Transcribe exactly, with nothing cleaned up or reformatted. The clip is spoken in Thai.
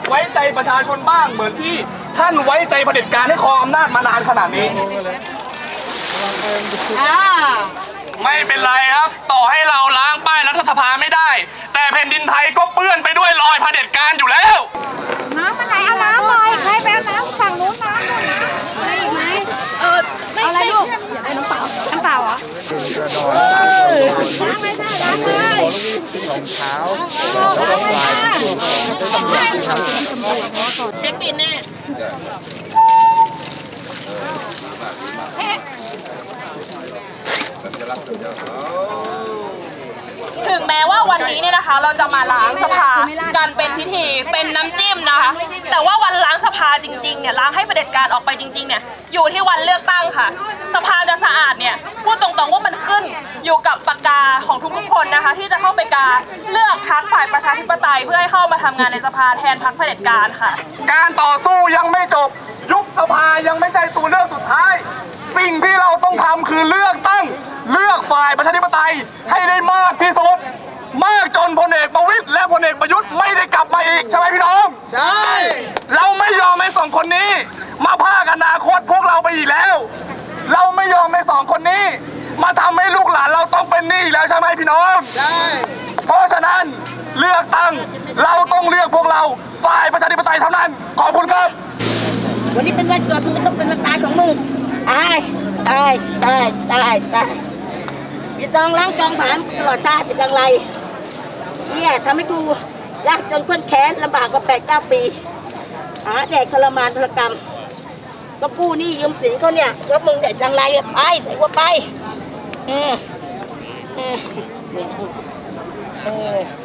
ไว้ใจประชาชนบ้างเหมือนที่ท่านไว้ใจเผด็จการให้ครองอำนาจมานานขนาดนี้ไม่เป็นไรครับต่อให้เราล้างป้ายรัฐสภาไม่ได้แต่แผ่นดินไทยก็เปื้อนไปด้วยรอยเผด็จการอยู่แล้วน้ำมันไหลเอาน้ำหน่อยใครแปลน้ำฝั่งนู้นน้ำหน่อยนะอะไรอีกไหมเออเอาอะไรลูกอยากได้น้ำเปล่าน้ำเปล่าเหรอล้างไม่ได้ล้างเลยรองเท้าล้างไม่ได้เช็คบินแน่ถึงแม้ว่าวันนี้เนี่ยนะคะเราจะมาล้างสภากันเป็นพิธีเป็นน้ำจิ้มนะคะแต่ว่าวันล้างสภาจริงๆเนี่ยล้างให้เผด็จการออกไปจริงๆเนี่ยอยู่ที่วันเลือกตั้งค่ะสภาจะสะอาดเนี่ยพูดตรงๆว่ามันขึ้นอยู่กับปากกาของทุกๆคนนะคะที่จะเข้าไปกาเลือกพรรคฝ่ายประชาธิปไตยเพื่อให้เข้ามาทำงานในสภาแทนพรรคเผด็จการค่ะการต่อสู้ยังไม่จบยุบสภายังไม่ใช่ตัวเลือกสุดท้ายสิ่งที่เราต้องทำคือเลือกตั้งเลือกฝ่ายประชาธิปไตยให้ได้มากที่สุดมากจนพลเอกประวิตรและพลเอกประยุทธ์ไม่ได้กลับมาอีกใช่ไหมพี่น้องใช่เราไม่ยอมให้สองคนนี้มาพากอนาคตพวกเราไปอีกแล้วเราไม่ยอมให้สองคนนี้มาทำให้ลูกหลานเราต้องเป็นหนี้อีกแล้วใช่ไหมพี่น้องใช่เพราะฉะนั้นเลือกตั้งเราต้องเลือกพวกเราฝ่ายประชาธิปไตยเท่านั้นขอบคุณครับวันนี้เป็นวันเกิดมึงต้องเป็นวันตายของมึงตายตายตายตายตายพี่จองล้างจองผ่านตลอดชาติจะอย่างไรเนี่ยทำให้กูยากจนข้นแค้นลำบากกว่าแปดเก้าปีหาแดกทรมานทรกรรมก็กู้หนี้ยืมสินเขาเนี่ยแล้วมึงเด็ดอย่างไรไปใส่ว่าไปเออเออ